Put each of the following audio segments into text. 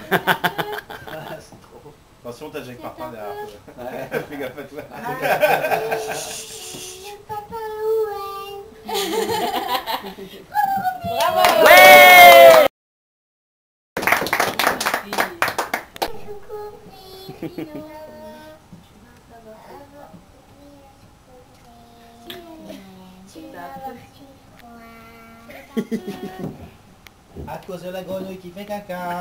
Attention, t'as Jacques Martin derrière. Ouais. Fais gaffe à toi. Papa, Bravo. Ouais. À cause de la grenouille qui fait caca.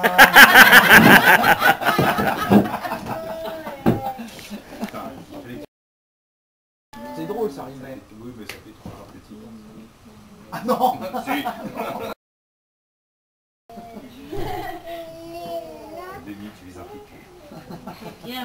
C'est drôle ça, Rimel. Oui, mais ça fait trop petit. Ah non. Si. Denis, tu les impliques. Bien.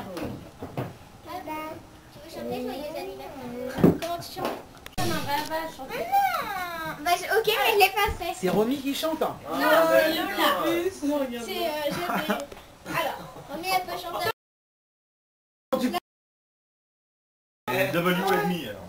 tu veux chanter Joyeux anniversaire? Comment tu chantes? Non, va chanter. Bah, ok, mais je l'ai pas fait. C'est Romy qui chante. Non, c'est Lola. C'est Alors, Romy, elle peut chanter. W et demi alors.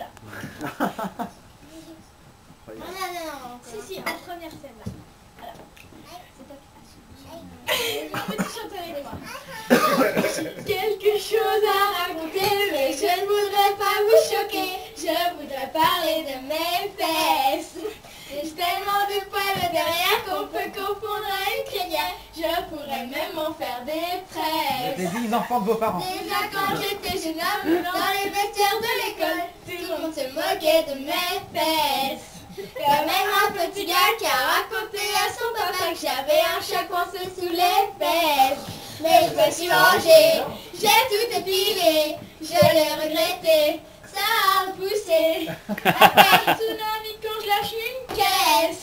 Non. Si, en première scène là. Alors, c'est toi qui tu chantes avec moi. Quelque chose à raconter, mais je ne voudrais pas vous choquer. Je voudrais parler de mes fesses. J'ai tellement de poils derrière qu'on peut confondre à une crinière. Je pourrais même en faire des tresses. Les enfants de vos parents. Déjà quand j'étais jeune homme, dans les vestiaires de l'école, tout le monde se moquait de mes fesses. Il y a même un petit gars qui a raconté à son papa que j'avais un chat coincé sous les fesses. Mais je me suis vengée, j'ai tout épilé, je l'ai regretté, ça a repoussé. Après tsunami quand je lâche une caisse.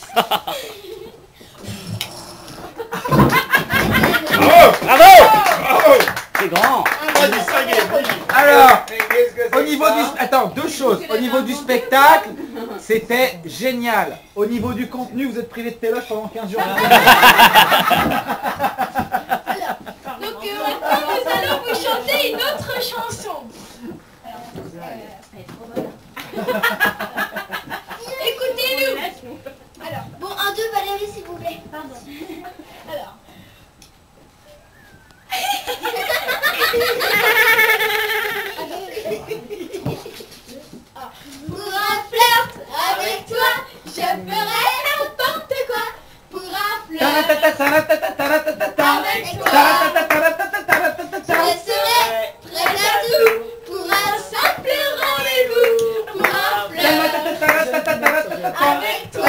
Bravo. C'est grand. Alors, au niveau du... Attends, deux choses. Au niveau du spectacle, c'était génial. Au niveau du contenu, vous êtes privé de téloche pendant 15 jours. Donc maintenant nous allons vous chanter une autre chanson. Écoutez-nous. Alors, Bon, un, deux, Valérie, s'il vous plaît. pardon. Alors. Pour un flirt avec toi, je ferai n'importe quoi. Pour un flirt avec toi, je serai prête à tout. Pour un simple rendez-vous. Pour un flirt avec toi.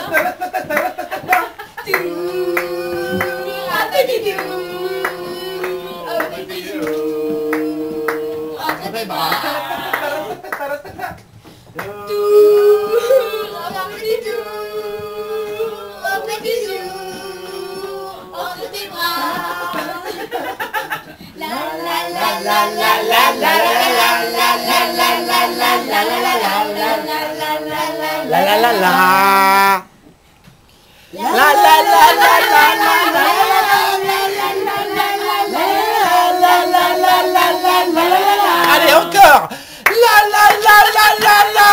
Un petit tour, un petit tour, entre tes bras. Entre tes bras. La la la la la la la la la la la la la la la la La la la la. La la la la la la la. Allez encore. La la la la la la.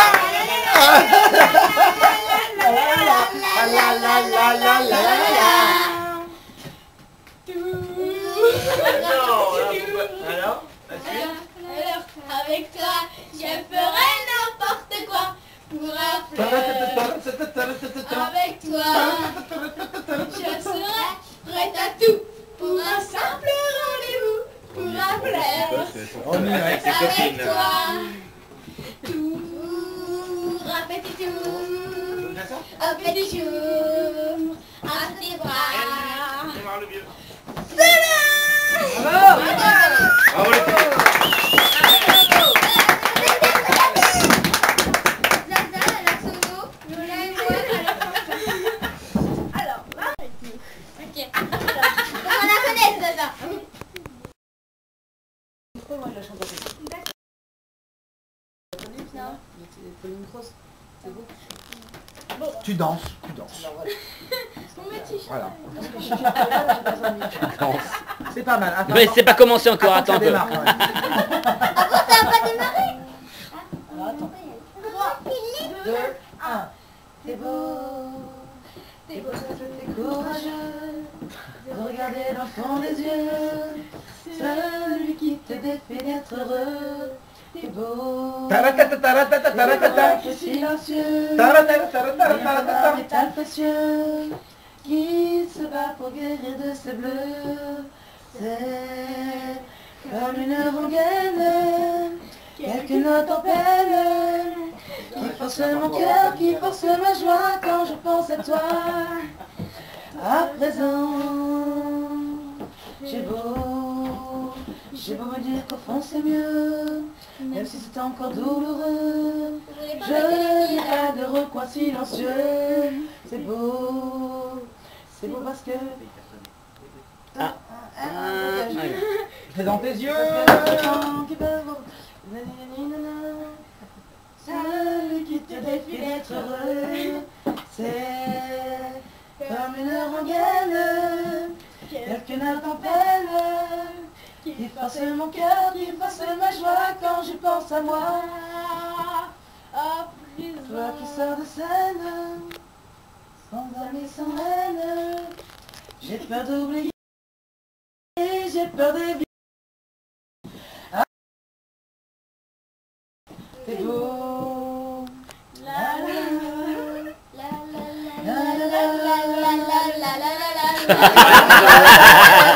Alors Alors, avec toi, je ferai n'importe quoi. Pour un flirt. Avec toi, je serai prête à tout. Pour un simple rendez-vous. Pour un flirt. Avec toi, tout, un petit tour, un petit jour, entre tes bras. démarre le vieux. Bravo. Bravo les petits. Zaza, elle a solo, Lola et moi, Alors, là, ok. On la connaît, Zaza. moi je la chante avec. Tu danses. Voilà. C'est pas mal. Attends, Mais c'est pas commencé encore, attends, attends ça un peu. démarre, quand même. Ah bon, ça n'a pas démarré? Alors, attends. 3, 2, 1. T'es beau, t'es courageux, de regarder dans le fond des yeux, celui qui te défie d'être heureux. T'es beau, Taratata, taratata, taratata. t'es silencieux, Taratata, taratata, un taratata. métal précieux qui se bat pour guérir de ses bleus. C'est comme une rengaine, quelques notes en peine, qui force mon cœur, qui force ma joie quand je pense à toi. À présent, j'ai beau me dire qu'au fond c'est mieux, même si c'est encore douloureux. Je n'irai de recoin silencieux. C'est beau parce que... Fais dans tes yeux. Celui qui te défie d'être heureux, c'est comme une rengaine, quelques notes en peine, qui force mon cœur, qui force ma joie quand je pense à moi. Toi qui sors de scène, sans amis, sans haine, j'ai peur d'oublier, j'ai peur d'oublier. T'es beau, la la la la la la la la la la la la la.